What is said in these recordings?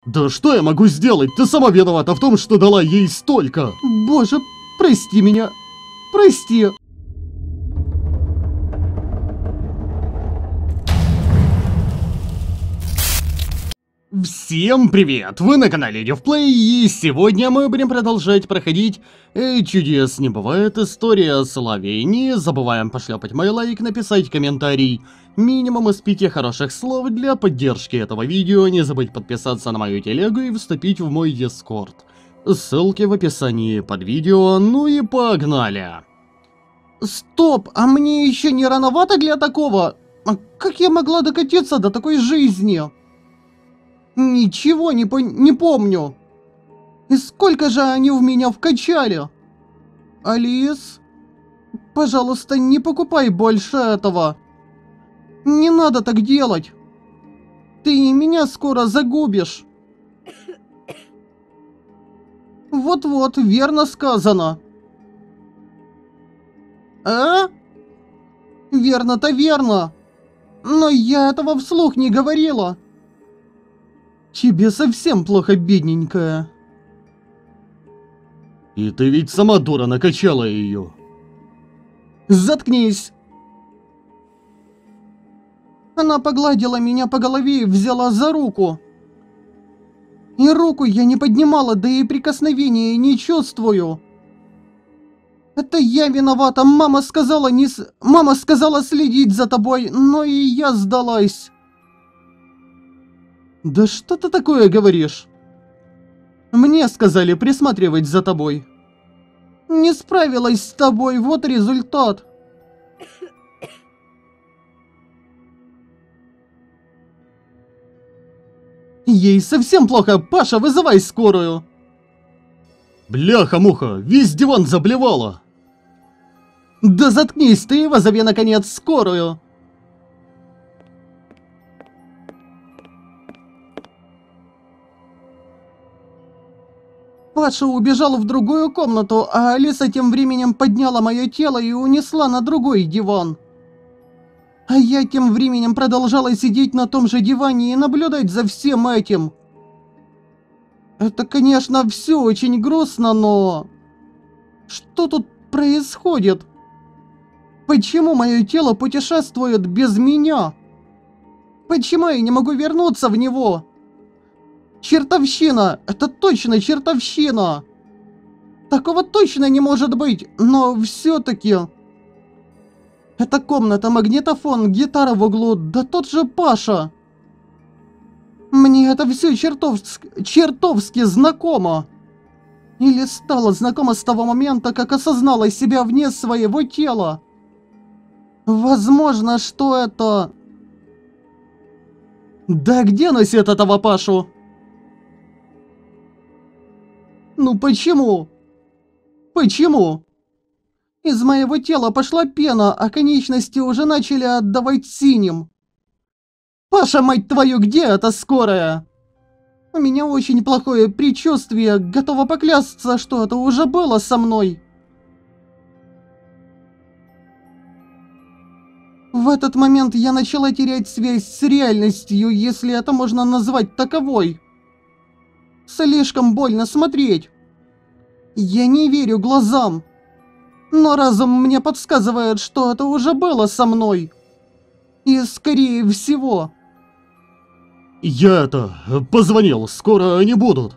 Да что я могу сделать? Ты сама виновата в том, что дала ей столько. Боже, прости меня. Прости. Всем привет! Вы на канале Девплей, и сегодня мы будем продолжать проходить «Чудес не бывает. История о славе». Не забываем пошлепать мой лайк, написать комментарий, минимум из 5 хороших слов для поддержки этого видео, не забыть подписаться на мою телегу и вступить в мой дискорд. Ссылки в описании под видео, ну и погнали! Стоп, а мне еще не рановато для такого? А как я могла докатиться до такой жизни? Ничего не помню. И сколько же они в меня вкачали? Алис, пожалуйста, не покупай больше этого. Не надо так делать. Ты меня скоро загубишь. Вот-вот, верно сказано. А? Верно-то верно. Но я этого вслух не говорила. Тебе совсем плохо, бедненькая. И ты ведь сама, дура, накачала ее. Заткнись. Она погладила меня по голове и взяла за руку. И руку я не поднимала, да и прикосновения не чувствую. Это я виновата. Мама сказала следить за тобой, но и я сдалась. Да что ты такое говоришь? Мне сказали присматривать за тобой. Не справилась с тобой, вот результат. Ей совсем плохо. Паша, вызывай скорую. Бляха-муха, весь диван заблевала. Да заткнись ты, вызови наконец скорую. Паша убежал в другую комнату, а Алиса тем временем подняла мое тело и унесла на другой диван. А я тем временем продолжала сидеть на том же диване и наблюдать за всем этим. Это, конечно, все очень грустно, но... Что тут происходит? Почему мое тело путешествует без меня? Почему я не могу вернуться в него? Чертовщина! Это точно чертовщина! Такого точно не может быть, но все-таки... Эта комната, магнитофон, гитара в углу, да тот же Паша. Мне это все чертовски знакомо. Или стало знакомо с того момента, как осознала себя вне своего тела. Возможно, что это... Да где носит этого Пашу? Ну почему? Почему? Из моего тела пошла пена, а конечности уже начали отдавать синим. Паша, мать твою, где эта скорая? У меня очень плохое предчувствие, готова поклясться, что это уже было со мной. В этот момент я начала терять связь с реальностью, если это можно назвать таковой. Слишком больно смотреть. Я не верю глазам. Но разум мне подсказывает, что это уже было со мной. И скорее всего... Я позвонил, скоро они будут.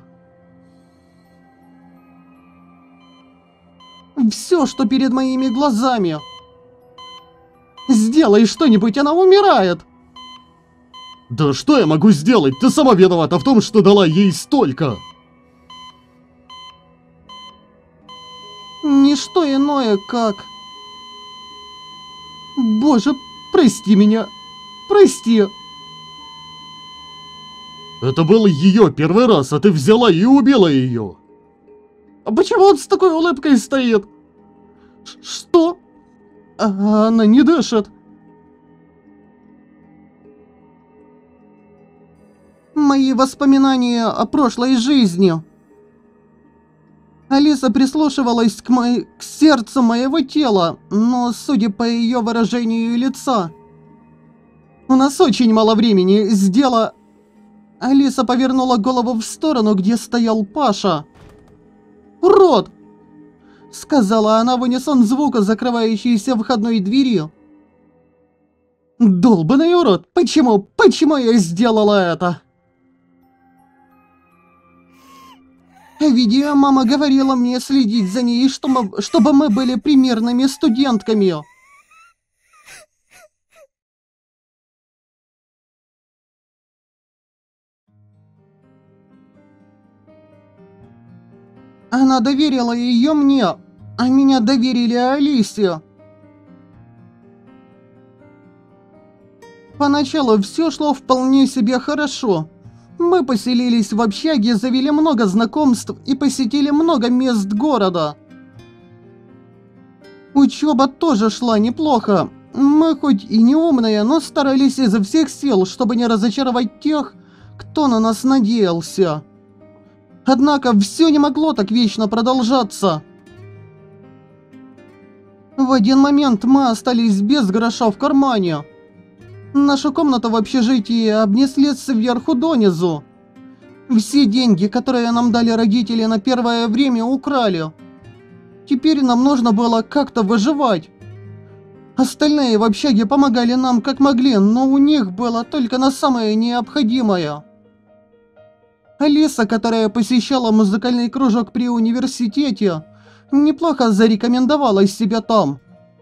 Все, что перед моими глазами. Сделай что-нибудь, она умирает. Да что я могу сделать? Ты сама виновата в том, что дала ей столько. Ничто иное, как... Боже, прости меня. Прости. Это был ее первый раз, а ты взяла и убила ее. А почему он с такой улыбкой стоит? Что? А она не дышит. Мои воспоминания о прошлой жизни. Алиса прислушивалась к сердцу моего тела, но, судя по ее выражению лица... У нас очень мало времени, Алиса повернула голову в сторону, где стоял Паша. «Урод!» — сказала она в унисон звука закрывающейся входной двери. «Долбаный урод! Почему я сделала это?» Ведь её мама говорила мне следить за ней, чтобы мы были примерными студентками. Она доверила её мне, а меня доверили Алисе. Поначалу все шло вполне себе хорошо. Мы поселились в общаге, завели много знакомств и посетили много мест города. Учеба тоже шла неплохо. Мы хоть и не умные, но старались изо всех сил, чтобы не разочаровать тех, кто на нас надеялся. Однако все не могло так вечно продолжаться. В один момент мы остались без гроша в кармане. Нашу комнату в общежитии обнесли сверху донизу. Все деньги, которые нам дали родители на первое время, украли. Теперь нам нужно было как-то выживать. Остальные в общаге помогали нам как могли, но у них было только на самое необходимое. Алиса, которая посещала музыкальный кружок при университете, неплохо зарекомендовала себя там.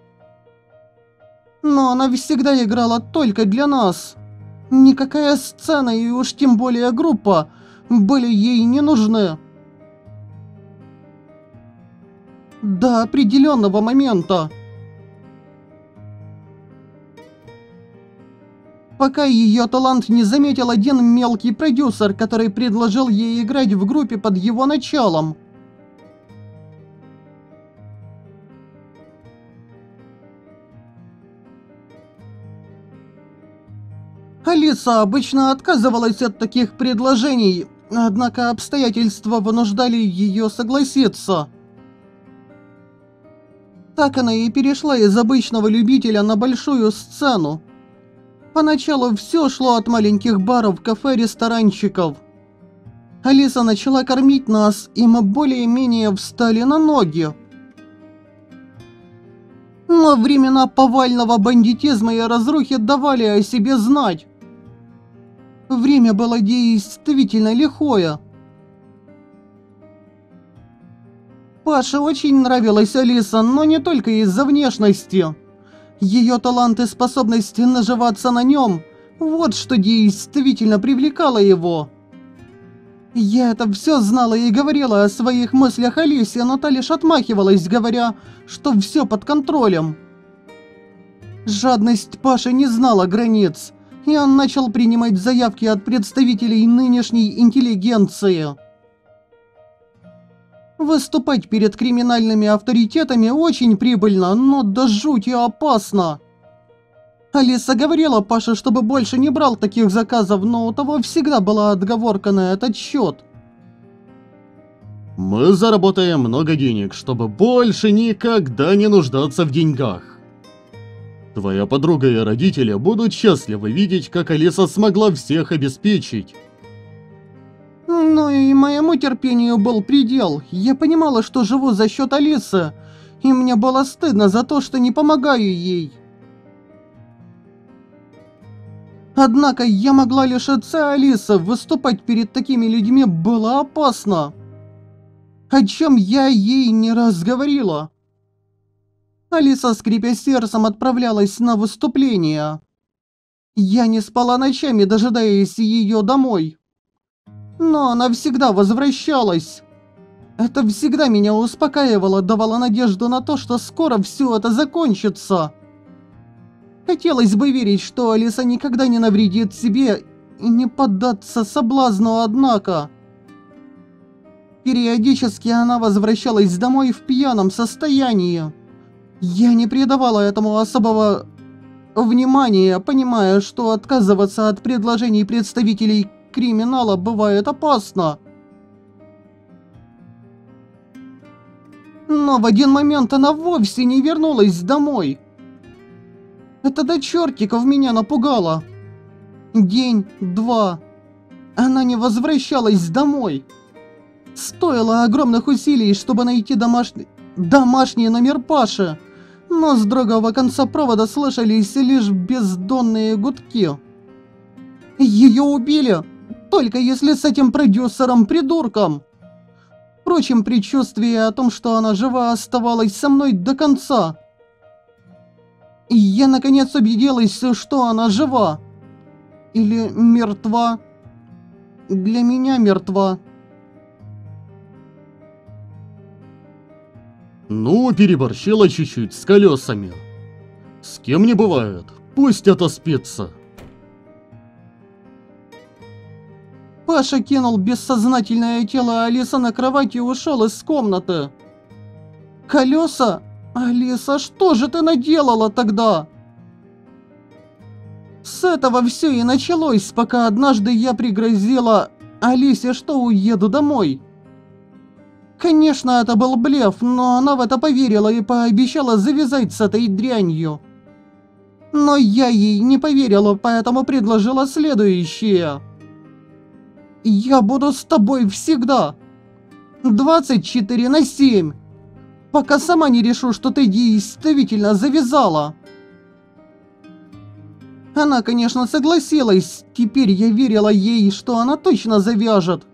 Но она всегда играла только для нас. Никакая сцена и уж тем более группа были ей не нужны. До определенного момента. Пока ее талант не заметил один мелкий продюсер, который предложил ей играть в группе под его началом. Алиса обычно отказывалась от таких предложений, однако обстоятельства вынуждали ее согласиться. Так она и перешла из обычного любителя на большую сцену. Поначалу все шло от маленьких баров, кафе, ресторанчиков. Алиса начала кормить нас, и мы более-менее встали на ноги. Но времена повального бандитизма и разрухи давали о себе знать. Время было действительно лихое. Паше очень нравилась Алиса, но не только из-за внешности. Ее талант и способность наживаться на нем – вот что действительно привлекало его. Я это все знала и говорила о своих мыслях Алисе, но та лишь отмахивалась, говоря, что все под контролем. Жадность Паши не знала границ, и он начал принимать заявки от представителей нынешней интеллигенции. Выступать перед криминальными авторитетами очень прибыльно, но до жути опасно. Алиса говорила Паше, чтобы больше не брал таких заказов, но у того всегда была отговорка на этот счет. Мы заработаем много денег, чтобы больше никогда не нуждаться в деньгах. Твоя подруга и родители будут счастливы видеть, как Алиса смогла всех обеспечить. Ну и моему терпению был предел. Я понимала, что живу за счет Алисы, и мне было стыдно за то, что не помогаю ей. Однако я могла лишиться Алисы, выступать перед такими людьми было опасно. О чем я ей не раз говорила. Алиса, скрипя сердцем, отправлялась на выступление. Я не спала ночами, дожидаясь ее домой. Но она всегда возвращалась. Это всегда меня успокаивало, давало надежду на то, что скоро все это закончится. Хотелось бы верить, что Алиса никогда не навредит себе и не поддаться соблазну, однако. Периодически она возвращалась домой в пьяном состоянии. Я не придавала этому особого внимания, понимая, что отказываться от предложений представителей криминала бывает опасно. Но в один момент она вовсе не вернулась домой. Это до чертиков меня напугало. День, два, Она не возвращалась домой. Стоило огромных усилий, чтобы найти домашний номер Паши, но с другого конца провода слышались лишь бездонные гудки. Ее убили, только если с этим продюсером-придурком. Впрочем, предчувствие о том, что она жива, оставалось со мной до конца. И я наконец убедилась, что она жива. Или мертва. Для меня мертва. Ну, переборщила чуть-чуть с колесами. С кем не бывает, пусть отоспится. Паша кинул бессознательное тело Алисы на кровать и ушел из комнаты. Колеса? Алиса, что же ты наделала тогда? С этого все и началось, пока однажды я пригрозила Алисе, что уеду домой. Конечно, это был блеф, но она в это поверила и пообещала завязать с этой дрянью. Но я ей не поверила, поэтому предложила следующее. Я буду с тобой всегда. 24/7. Пока сама не решу, что ты действительно завязала. Она, конечно, согласилась. Теперь я верила ей, что она точно завяжет.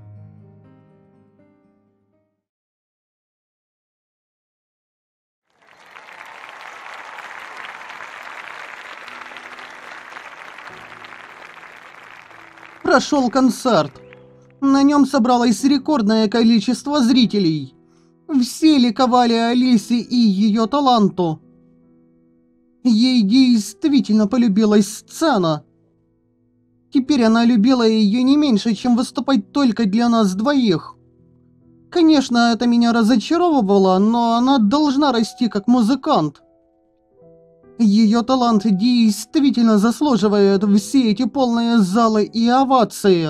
Прошел концерт. На нем собралось рекордное количество зрителей. Все ликовали Алисе и ее таланту. Ей действительно полюбилась сцена. Теперь она любила ее не меньше, чем выступать только для нас двоих. Конечно, это меня разочаровывало, но она должна расти как музыкант. Ее талант действительно заслуживает все эти полные залы и овации.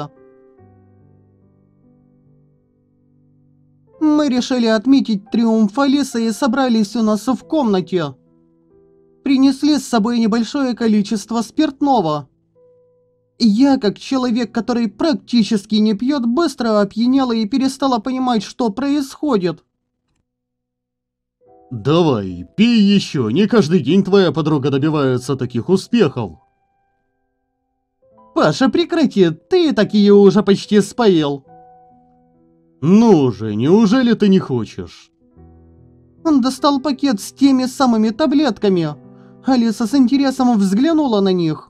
Мы решили отметить триумф Алисы и собрались у нас в комнате. Принесли с собой небольшое количество спиртного. Я, как человек, который практически не пьет, быстро опьянела и перестала понимать, что происходит. Давай, пей еще, не каждый день твоя подруга добивается таких успехов. Паша, прекрати, ты такие уже почти споил. Ну же, неужели ты не хочешь? Он достал пакет с теми самыми таблетками. Алиса с интересом взглянула на них.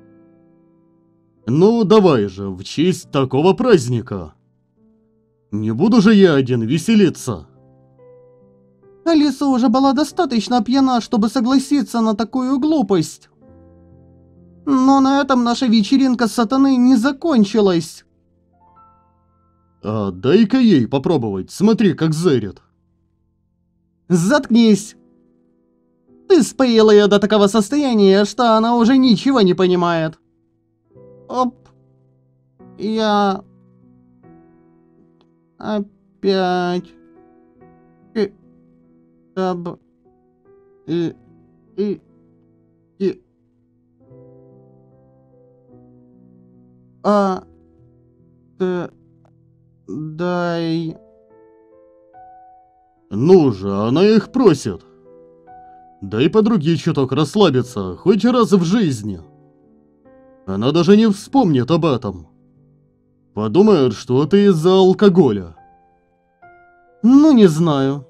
Ну давай же, в честь такого праздника. Не буду же я один веселиться. Алиса уже была достаточно пьяна, чтобы согласиться на такую глупость. Но на этом наша вечеринка сатаны не закончилась. А дай-ка ей попробовать, смотри, как зырит. Заткнись. Ты споила ее до такого состояния, что она уже ничего не понимает. Оп. Я... Опять... Дай... Ну же, она их просит. Дай подруге чуток расслабиться, хоть раз в жизни. Она даже не вспомнит об этом. Подумает, что это из-за алкоголя. Ну, не знаю.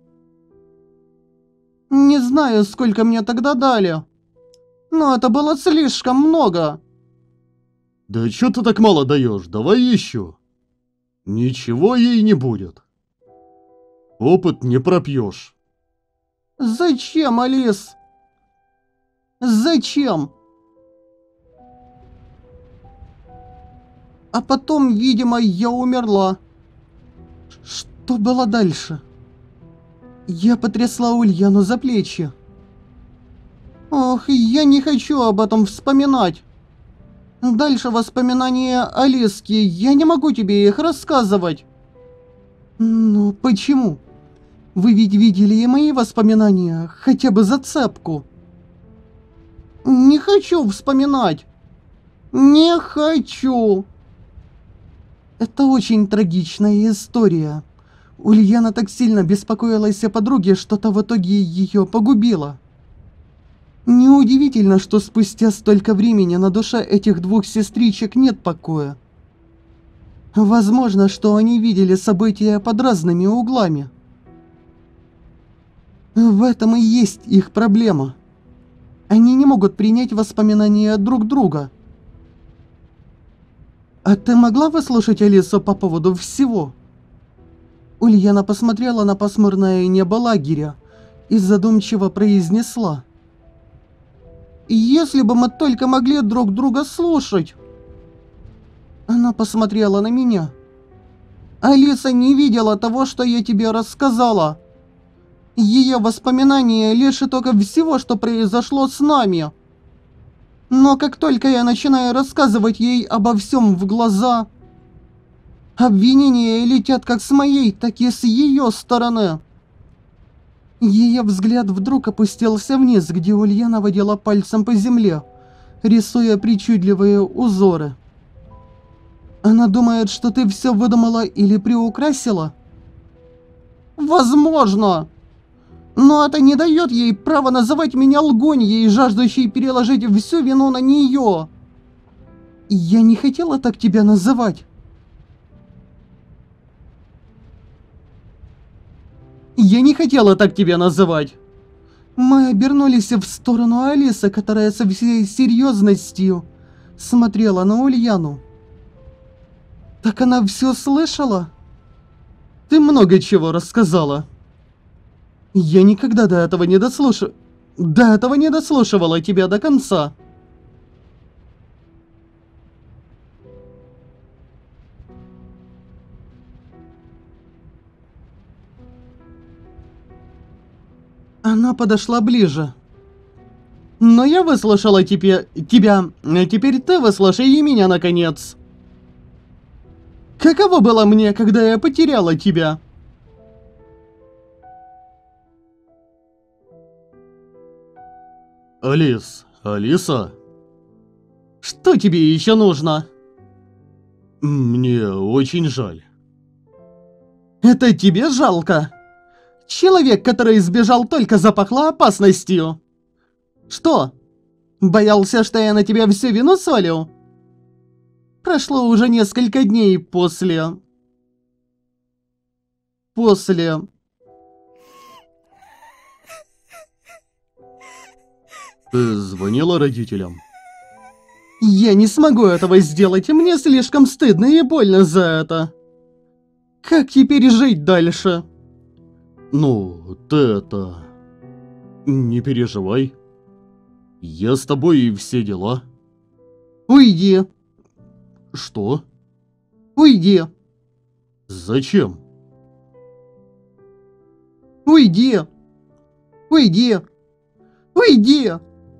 Не знаю, сколько мне тогда дали. Но это было слишком много. Да чё ты так мало даешь? Давай еще. Ничего ей не будет. Опыт не пропьешь. Зачем, Алис? Зачем? А потом, видимо, я умерла. Что было дальше? Я потрясла Ульяну за плечи. Ох, я не хочу об этом вспоминать. Дальше воспоминания Алиски, я не могу тебе их рассказывать. Ну, почему? Вы ведь видели и мои воспоминания, хотя бы зацепку. Не хочу вспоминать. Не хочу. Это очень трагичная история. Ульяна так сильно беспокоилась о подруге, что та в итоге ее погубила. Неудивительно, что спустя столько времени на душе этих двух сестричек нет покоя. Возможно, что они видели события под разными углами. В этом и есть их проблема. Они не могут принять воспоминания друг друга. А ты могла выслушать Алису по поводу всего? Ульяна посмотрела на пасмурное небо лагеря и задумчиво произнесла: «Если бы мы только могли друг друга слушать!» Она посмотрела на меня. «Алиса не видела того, что я тебе рассказала. Ее воспоминания лишь итог всего, что произошло с нами. Но как только я начинаю рассказывать ей обо всем в глаза, обвинения летят как с моей, так и с ее стороны». Ее взгляд вдруг опустился вниз, где Ульяна водила пальцем по земле, рисуя причудливые узоры. «Она думает, что ты все выдумала или приукрасила?» «Возможно! Но это не дает ей права называть меня лгуньей, жаждущей переложить всю вину на нее!» «Я не хотела так тебя называть!» «Я не хотела так тебя называть!» Мы обернулись в сторону Алисы, которая со всей серьезностью смотрела на Ульяну. «Так она все слышала?» «Ты много чего рассказала!» «Я никогда до этого не дослушивала тебя до конца!» Она подошла ближе. «Но я выслушала тебя, а теперь ты выслушай и меня, наконец. Каково было мне, когда я потеряла тебя?» Алиса? Что тебе еще нужно?» «Мне очень жаль». «Это тебе жалко? Человек, который сбежал, только запахло опасностью. Что, боялся, что я на тебя всю вину свалю? Прошло уже несколько дней после... Ты звонила родителям? Я не смогу этого сделать, мне слишком стыдно и больно за это. Как теперь жить дальше? Ну, ты это... Не переживай. Я с тобой и все дела. Уйди. Что? Уйди. Зачем? Уйди. Уйди. Уйди.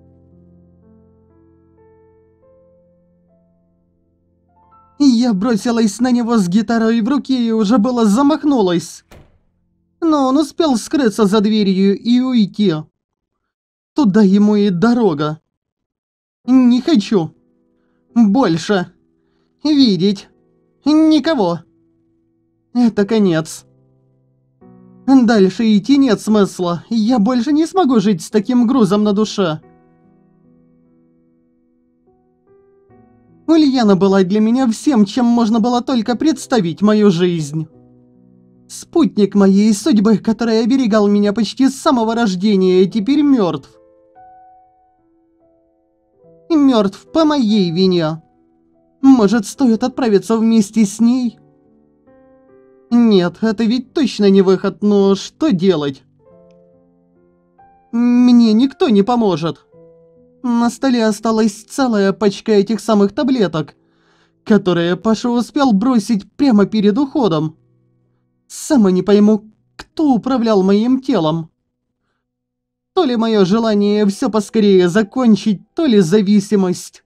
Я бросилась на него с гитарой в руке и уже было замахнулась. Но он успел скрыться за дверью и уйти. Туда ему и дорога. Не хочу больше видеть никого. Это конец. Дальше идти нет смысла. Я больше не смогу жить с таким грузом на душе. Ульяна была для меня всем, чем можно было только представить мою жизнь. Спутник моей судьбы, который оберегал меня почти с самого рождения, теперь мертв. Мертв по моей вине. Может, стоит отправиться вместе с ней? Нет, это ведь точно не выход, но что делать? Мне никто не поможет. На столе осталась целая пачка этих самых таблеток, которые Паша успел бросить прямо перед уходом. Сама не пойму, кто управлял моим телом. То ли мое желание все поскорее закончить, то ли зависимость.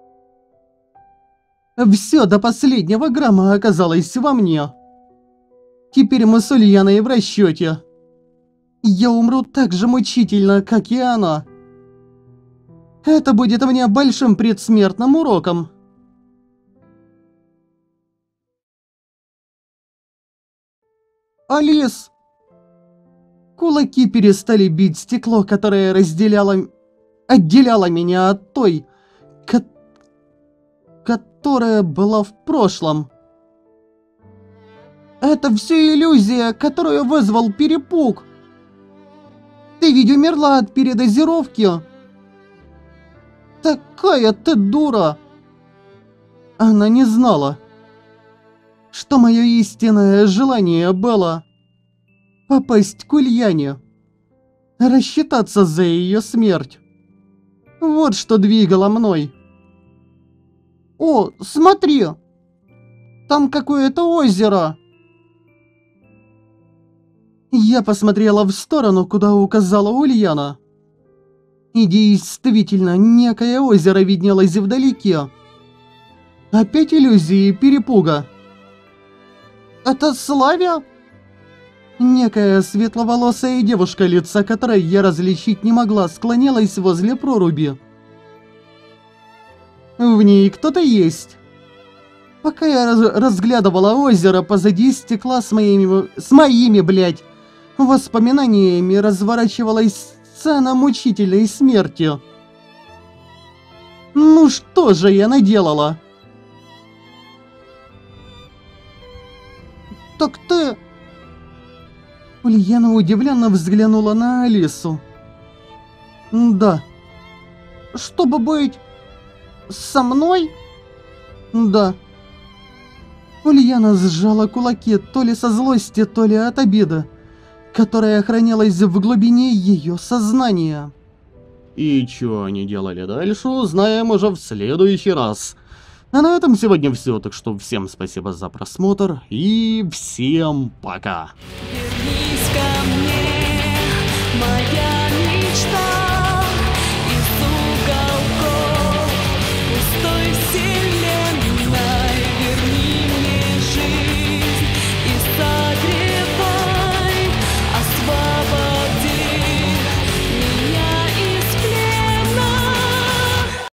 Все до последнего грамма оказалось во мне. Теперь мы с Ульяной в расчете. Я умру так же мучительно, как и она. Это будет мне большим предсмертным уроком. Алис! Кулаки перестали бить стекло, которое отделяло меня от той, которая была в прошлом. Это все иллюзия, которую вызвал перепуг. Ты ведь умерла от передозировки. Такая ты дура. Она не знала, что мое истинное желание было попасть к Ульяне, рассчитаться за ее смерть. Вот что двигало мной. О, смотри! Там какое-то озеро. Я посмотрела в сторону, куда указала Ульяна. И действительно, некое озеро виднелось вдалеке. Опять иллюзии перепуга. Это Славя? Некая светловолосая девушка, лица которой я различить не могла, склонялась возле проруби. В ней кто-то есть. Пока я разглядывала озеро, позади стекла с моими, блядь, воспоминаниями разворачивалась сцена мучительной смерти. Ну что же я наделала? Так ты... Ульяна удивленно взглянула на Алису. Да. Чтобы быть... со мной? Да. Ульяна сжала кулаки то ли со злости, то ли от обиды, которая хранилась в глубине ее сознания. И что они делали дальше, узнаем уже в следующий раз. А на этом сегодня все, так что всем спасибо за просмотр и всем пока.